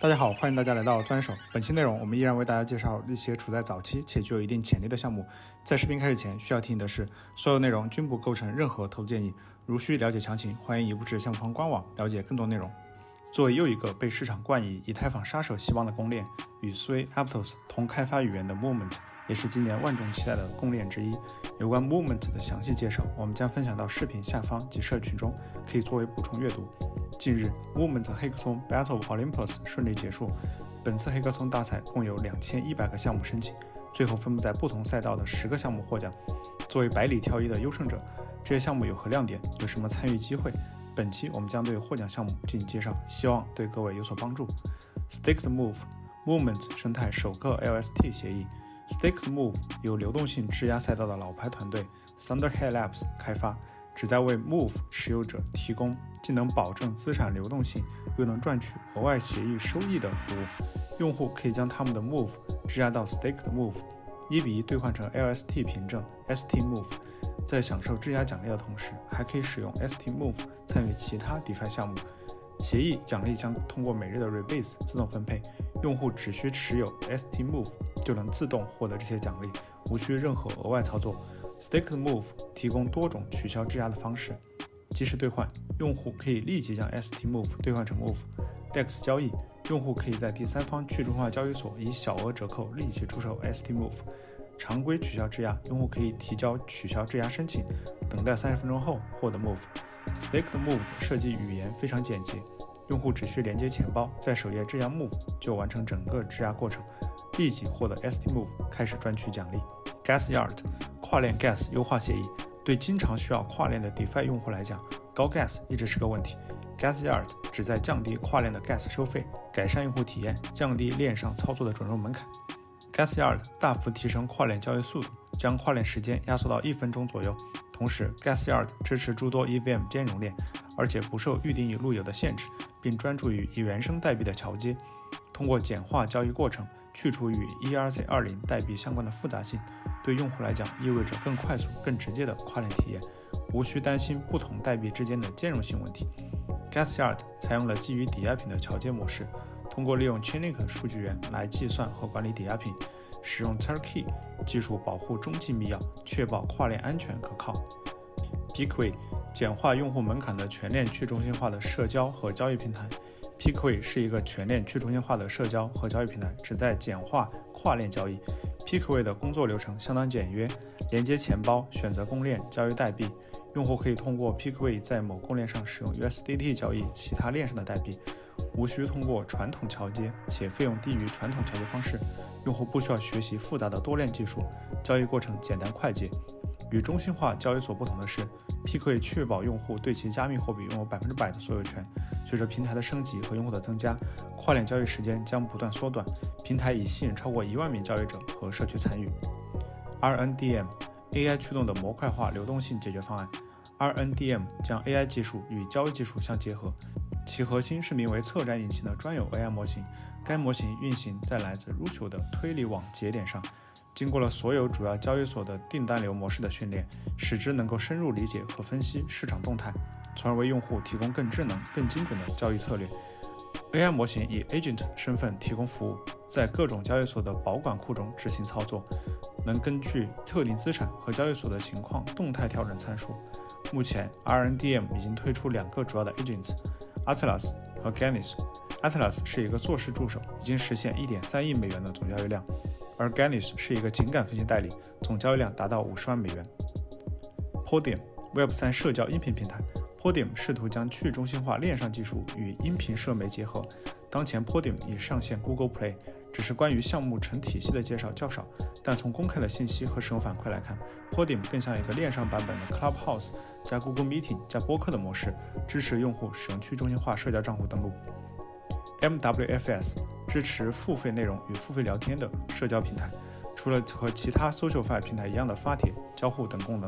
大家好，欢迎大家来到钻手。本期内容我们依然为大家介绍一些处在早期且具有一定潜力的项目。在视频开始前，需要提醒的是，所有内容均不构成任何投资建议。如需了解详情，欢迎移步至项目方官网了解更多内容。作为又一个被市场冠以以太坊杀手希望的公链，与 Sui Aptos 同开发语言的 Movement 也是今年万众期待的公链之一。有关 Movement 的详细介绍，我们将分享到视频下方及社群中，可以作为补充阅读。近日 Movement 黑客松 Battle of Olympus 顺利结束，本次黑客松大赛共有2100个项目申请，最后分布在不同赛道的10个项目获奖。作为百里挑一的优胜者，这些项目有何亮点，有什么参与机会？本期我们将对获奖项目进行介绍，希望对各位有所帮助。Stakes Move Movement 生态首个 LST 协议。Stakes Move 由流动性质押赛道的老牌团队 Thunderhead Labs 开发，旨在为 Move 持有者提供既能保证资产流动性，又能赚取额外协议收益的服务。用户可以将他们的 Move 质押到 Staked Move，1:1兑换成 LST 凭证 ST Move， 在享受质押奖励的同时，还可以使用 ST Move 参与其他 DeFi 项目。协议奖励将通过每日的 Rebase 自动分配，用户只需持有 ST Move 就能自动获得这些奖励，无需任何额外操作。Staked Move 提供多种取消质押的方式，即时兑换，用户可以立即将 ST Move 兑换成 Move。DEX 交易，用户可以在第三方去中心化交易所以小额折扣立即出售 ST Move。常规取消质押，用户可以提交取消质押申请，等待30分钟后获得 Move。Staked Move 的设计语言非常简洁，用户只需连接钱包，在首页质押 Move 就完成整个质押过程，立即获得 ST Move， 开始赚取奖励。Gas Yard 跨链 Gas 优化协议，对经常需要跨链的 DeFi 用户来讲，高 Gas 一直是个问题。Gas Yard 旨在降低跨链的 Gas 收费，改善用户体验，降低链上操作的准入门槛。Gas Yard 大幅提升跨链交易速度，将跨链时间压缩到1分钟左右。同时 Gas Yard 支持诸多 EVM 兼容链，而且不受预定与路由的限制，并专注于以原生代币的桥接。通过简化交易过程，去除与 ERC20 代币相关的复杂性，对用户来讲意味着更快速、更直接的跨链体验，无需担心不同代币之间的兼容性问题。Gas Yard 采用了基于抵押品的桥接模式，通过利用 Chainlink 数据源来计算和管理抵押品，使用 Turkey 技术保护中继密钥，确保跨链安全可靠。Peakway 简化用户门槛的全链去中心化的社交和交易平台。Peakway 是一个全链去中心化的社交和交易平台，旨在简化跨链交易。Peakway 的工作流程相当简约，连接钱包，选择公链，交易代币。用户可以通过 Peakway 在某公链上使用 USDT 交易其他链上的代币，无需通过传统桥接，且费用低于传统桥接方式。用户不需要学习复杂的多链技术，交易过程简单快捷。与中心化交易所不同的是， Peakway 确保用户对其加密货币拥有100%的所有权。随着平台的升级和用户的增加，跨链交易时间将不断缩短，平台已吸引超过1万名交易者和社区参与。RNDM AI 驱动的模块化流动性解决方案。RNDM 将 AI 技术与交易技术相结合，其核心是名为策展引擎的专有 AI 模型。该模型运行在来自 Rusio 的推理网节点上，经过了所有主要交易所的订单流模式的训练，使之能够深入理解和分析市场动态，从而为用户提供更智能、更精准的交易策略。AI 模型以 Agent 身份提供服务，在各种交易所的保管库中执行操作，能根据特定资产和交易所的情况动态调整参数。目前 RNDM 已经推出2个主要的 Agents，Atlas 和 Ganis。Atlas 是一个做事助手，已经实现1.3亿美元的总交易量，而 Ganis 是一个情感分析代理，总交易量达到50万美元。Podium Web3 社交音频平台。Podium 试图将去中心化链上技术与音频社媒结合。当前 Podium 已上线 Google Play， 只是关于项目成体系的介绍较少，但从公开的信息和使用反馈来看， Podium 更像一个链上版本的 Clubhouse 加 Google Meeting 加播客的模式，支持用户使用去中心化社交账户登录。MWFS 支持付费内容与付费聊天的社交平台，除了和其他 SocialFi 平台一样的发帖、交互等功能，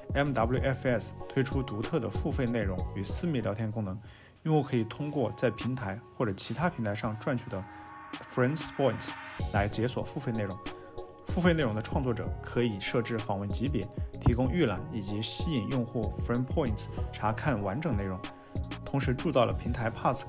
MWFS 推出独特的付费内容与私密聊天功能。用户可以通过在平台或者其他平台上赚取的 Friends Points 来解锁付费内容。付费内容的创作者可以设置访问级别，提供预览以及吸引用户 Friend Points 查看完整内容。同时铸造了平台 Pask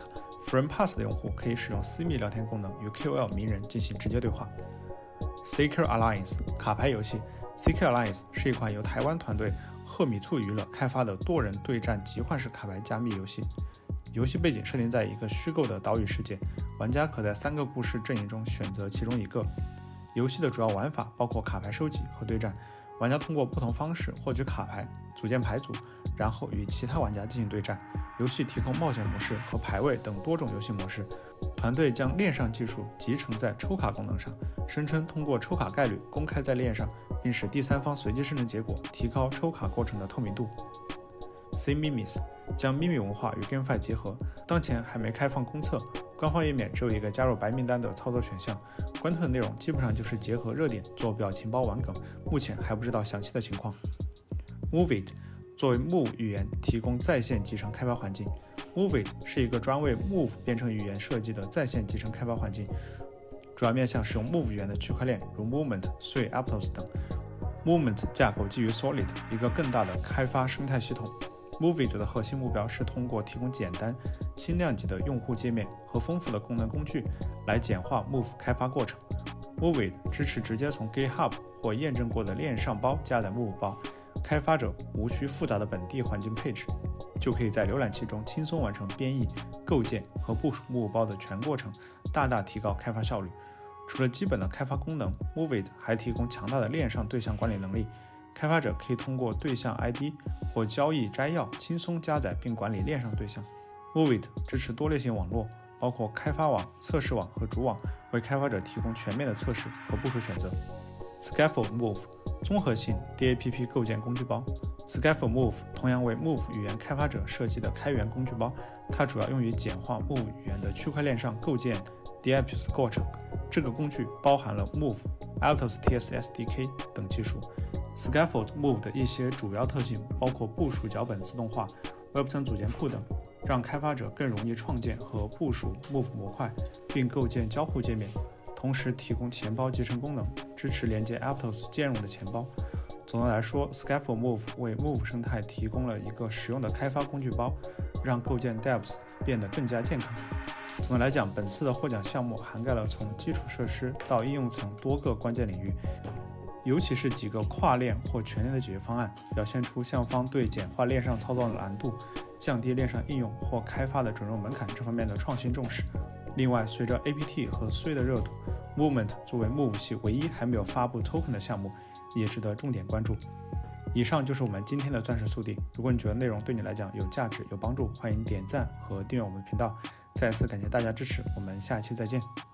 FriendPass 的用户可以使用私密聊天功能与 KOL 名人进行直接对话。CQ Alliance 卡牌游戏。 CQ Alliance 是一款由台湾团队鹤米兔娱乐开发的多人对战集换式卡牌加密游戏。游戏背景设定在一个虚构的岛屿世界，玩家可在3个故事阵营中选择其中一个。游戏的主要玩法包括卡牌收集和对战，玩家通过不同方式获取卡牌，组建牌组，然后与其他玩家进行对战。游戏提供冒险模式和排位等多种游戏模式。团队将链上技术集成在抽卡功能上，声称通过抽卡概率公开在链上，并使第三方随机生成结果，提高抽卡过程的透明度。C-Mimis 将秘密文化与 GameFi 结合，当前还没开放公测，官方页面只有一个加入白名单的操作选项，官推的内容基本上就是结合热点做表情包玩梗，目前还不知道详细的情况。Moovit 作为 Move 语言提供在线集成开发环境。Moovit 是一个专为 Move 编程语言设计的在线集成开发环境，主要面向使用 Move 语言的区块链，如 Movement、Sui、Aptos 等。Movement 架构基于 Solid， 一个更大的开发生态系统。Moovit 的核心目标是通过提供简单、轻量级的用户界面和丰富的功能工具，来简化 Move 开发过程。Moovit 支持直接从 GitHub 或验证过的链上包加载 Move 包，开发者无需复杂的本地环境配置，就可以在浏览器中轻松完成编译、构建和部署 Move 包的全过程，大大提高开发效率。除了基本的开发功能， Moovit 还提供强大的链上对象管理能力。开发者可以通过对象 ID 或交易摘要轻松加载并管理链上对象。Moovit 支持多类型网络，包括开发网、测试网和主网，为开发者提供全面的测试和部署选择。Scaffold Move 综合性 DApp 构建工具包。Scaffold Move 同样为 Move 语言开发者设计的开源工具包，它主要用于简化 Move 语言的区块链上构建 DApps 过程。这个工具包含了 Move、Altos TS SDK 等技术。Scaffold Move 的一些主要特性包括部署脚本自动化、Web3 组件库等，让开发者更容易创建和部署 Move 模块，并构建交互界面。同时提供钱包集成功能，支持连接 Aptos 兼容的钱包。总的来说， Scaffold Move 为 Move 生态提供了一个实用的开发工具包，让构建 dApps 变得更加健康。总的来讲，本次的获奖项目涵盖了从基础设施到应用层多个关键领域，尤其是几个跨链或全链的解决方案，表现出项方对简化链上操作的难度、降低链上应用或开发的准入门槛这方面的创新重视。另外，随着 APT 和 Sui 的热度， Movement 作为 Move 系唯一还没有发布 Token 的项目，也值得重点关注。以上就是我们今天的钻石速递。如果你觉得内容对你来讲有价值、有帮助，欢迎点赞和订阅我们的频道。再次感谢大家支持，我们下期再见。